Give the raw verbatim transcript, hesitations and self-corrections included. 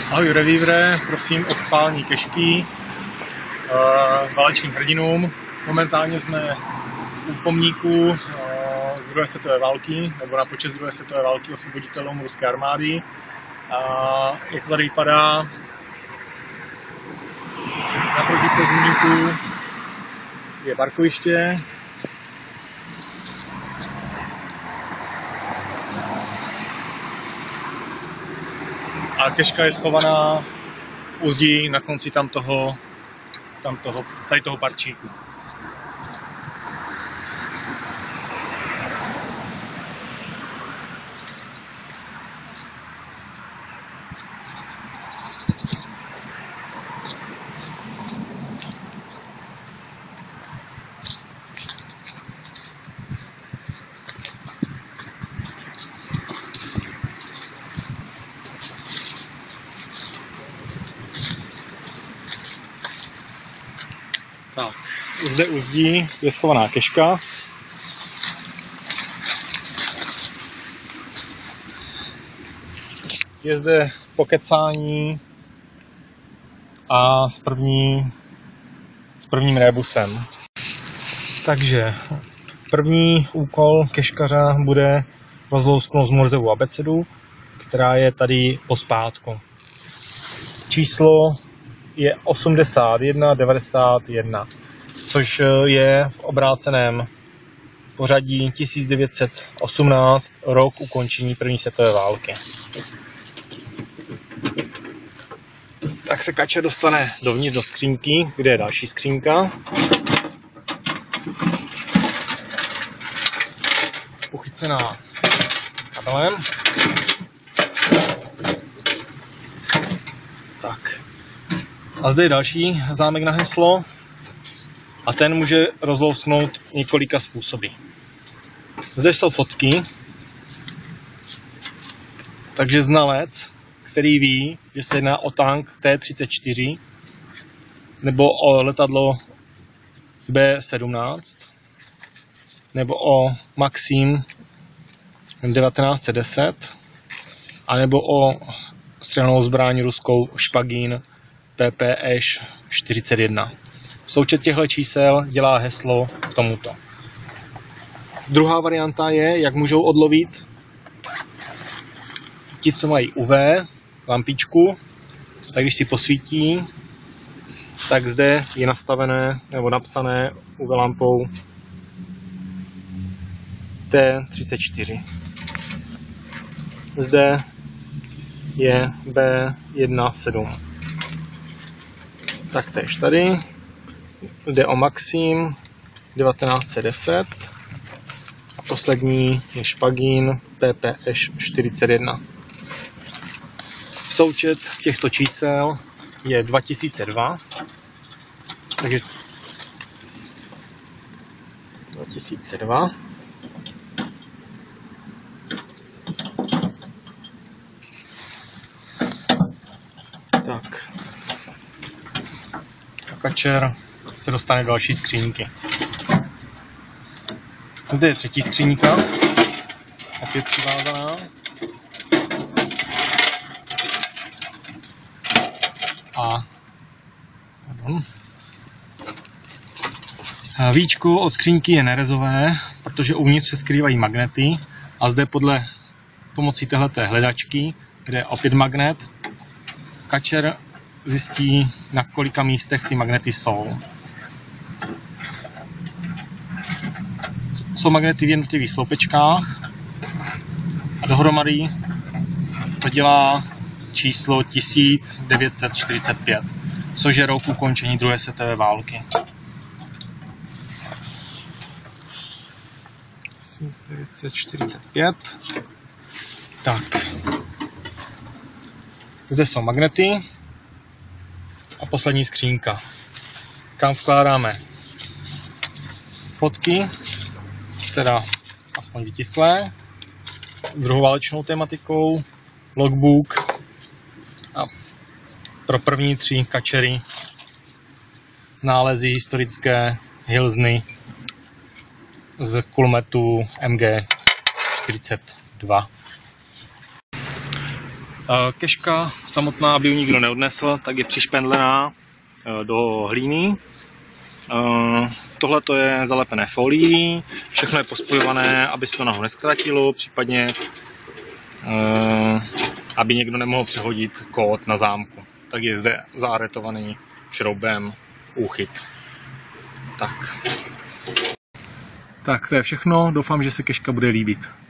Ahoj Revívre, prosím o schválení kešky uh, válečným hrdinům. Momentálně jsme u pomníku uh, z druhé světové války, nebo na počest druhé světové války osvoboditelům ruské armády. Uh, jak to tady vypadá, naproti pomníku je parkoviště. A keška je schovaná u zdí na konci tam toho, tam toho, tady toho parčíku. Tak, zde u zdí je schovaná keška. Je zde pokecání a s, první, s prvním rébusem. Takže první úkol keškaře bude rozlousknout Morsovou abecedu, která je tady pospátku. Číslo je osmdesát jedna devadesát jedna, což je v obráceném pořadí tisíc devět set osmnáct, rok ukončení první světové války. Tak se kačer dostane dovnitř do skřínky, kde je další skřínka. Uchycená kabelem. Tak. A zde je další zámek na heslo a ten může rozlousknout několika způsoby. Zde jsou fotky, takže znalec, který ví, že se jedná o tank T třicet čtyři nebo o letadlo B sedmnáct nebo o Maxim devatenáct set deset a nebo o střelnou zbraň ruskou Špagín P P Š čtyřicet jedna. Součet těchto čísel dělá heslo k tomuto. Druhá varianta je, jak můžou odlovit ti, co mají U V lampičku, tak když si posvítí, tak zde je nastavené nebo napsané U V lampou T třicet čtyři. Zde je B sedmnáct. Taktéž tady jde o Maxim devatenáct set deset a poslední je Špagín P P Š čtyřicet jedna. Součet těchto čísel je dva tisíce dva, takže dva tisíce dva. Tak. Kačer se dostane do další skřínky. Zde je třetí skřínka, opět přivázaná. A pardon. Víčko od skřínky je nerezové, protože uvnitř se skrývají magnety a zde podle pomocí téhleté hledačky, kde je opět magnet, kačer zjistí, na kolika místech ty magnety jsou. Jsou magnety v jednotlivých sloupečkách a dohromady to dělá číslo tisíc devět set čtyřicet pět, což je rok ukončení druhé světové války. tisíc devět set čtyřicet pět. Tak. Zde jsou magnety a poslední skřínka, kam vkládáme fotky, teda aspoň vytisklé, s druhou válečnou tematikou, logbook a pro první tři kačery nálezy historické hilzny z kulometu M G čtyřicet dva. Keška samotná, aby ji nikdo neodnesl, tak je přišpendlená do hlíny. Tohle to je zalepené folií, všechno je pospojované, aby se to nahoru nezkratilo, případně aby někdo nemohl přehodit kód na zámku. Tak je zde záretovaný šroubem úchyt. Tak. Tak to je všechno, doufám, že se keška bude líbit.